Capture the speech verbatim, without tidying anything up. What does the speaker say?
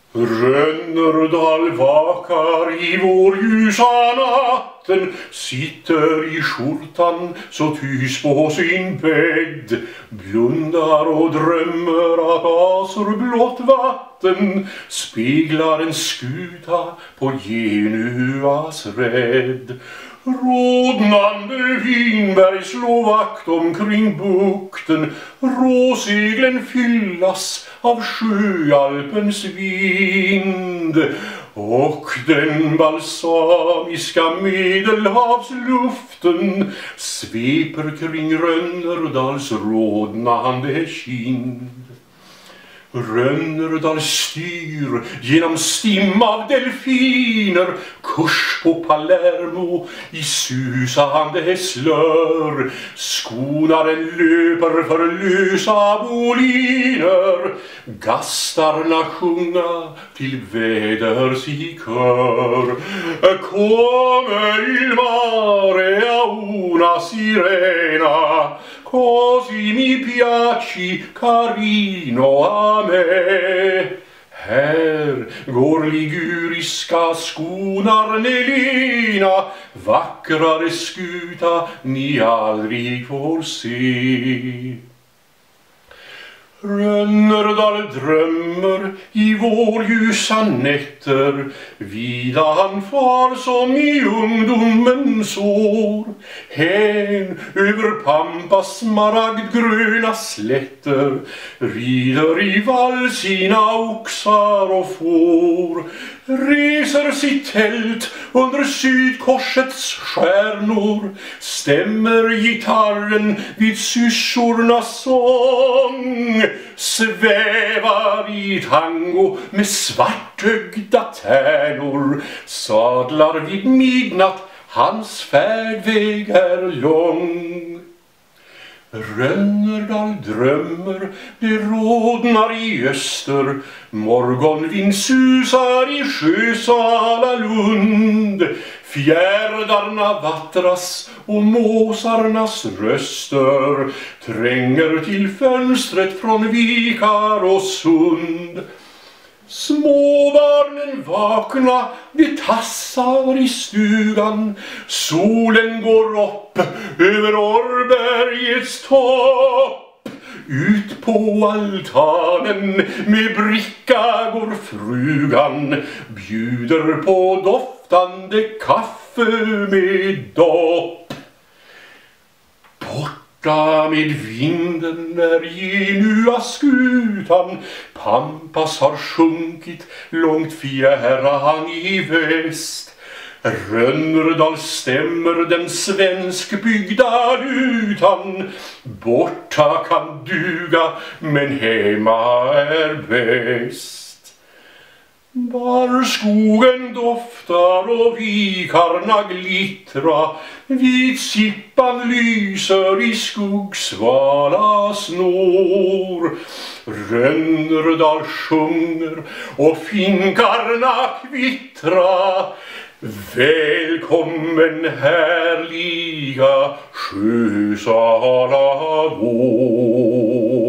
Rönnerdal vakar i vår ljusa natten, sitter i skjortan så tys på sin bädd, blundar och drömmer att asor blått vatten speglar en skuta på Genuas rädd. Rodnande vinberg slår vakt omkring bukten, råseglen fyllas av sjöalpens vind, och den balsamiska medelhavsluften sveper kring Rönnerdals rodnande kind. Rönnerdal styr genom stim av delfiner, kurs på Palermo i susande slör. Skonaren löper för lösa boliner, gastarna sjunga till väders i kör. Come il mare a una sirena, così mi piaci carino a me. Här går liguriska skonaren Elena, vackrare skuta ni aldrig får se. Rönnerdal drömmer i vårljusa nätter, vida han far som i ungdomens år. Hän över Pampas smaragdgröna slätter rider i vall sina oxar och får. Reser sitt tält under sydkorsets stjärnor, stämmer gitarren vid syssornas sång, svävar i tango med svartögda tärnor, sadlar vid midnatt, hans färdväg är lång. Rönnerdal drömmer, det rodnar i öster, morgonvind susar i Sjösala lund. Fjärdarna vattras och måsarnas röster tränger till fönstret från vikar och sund. Småbarnen vakna, de tassar i stugan, solen går upp över Orrbergets topp. Ut på altanen med bricka går frugan, bjuder på doftande kaffe med dopp. Borta med vinden är Genuas skutan, Pampas har sjunkit långt fjärran i väst. Rönnerdal stämmer den svenskbyggda lutan, borta kan duga men hemma är bäst. Barrskogen doftar och vikarna glittra, vitsippan lyser i skuggsvala snår. Rönnerdal sjunger och finkarna kvittra, välkommen härliga Sjösala vår.